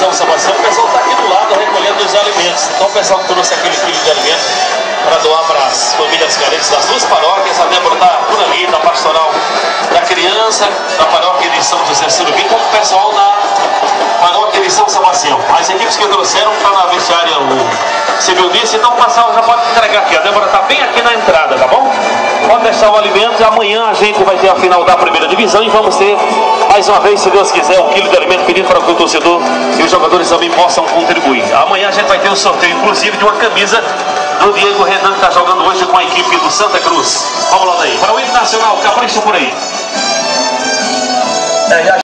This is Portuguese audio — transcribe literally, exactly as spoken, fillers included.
São Sebastião, o pessoal está aqui do lado recolhendo os alimentos. Então o pessoal que trouxe aquele quilo de alimento para doar para as famílias carentes das duas paróquias. A Débora está por ali, da Pastoral da Criança, da Paróquia de São José Surubim, como o pessoal da Paróquia de São Sebastião. As equipes que trouxeram estão na vestiária o civil disse, então o pessoal já pode entregar aqui. A Débora está bem aqui na entrada, tá bom? Pode deixar o alimento e amanhã a gente vai ter a final da primeira divisão e vamos ter, mais uma vez, se Deus quiser, um quilo de alimento pedido para que o torcedor e os jogadores também possam contribuir. Amanhã a gente vai ter um sorteio, inclusive, de uma camisa do Diego Renan, que está jogando hoje com a equipe do Santa Cruz. Vamos lá daí. Para o hino nacional, capricha por aí. É,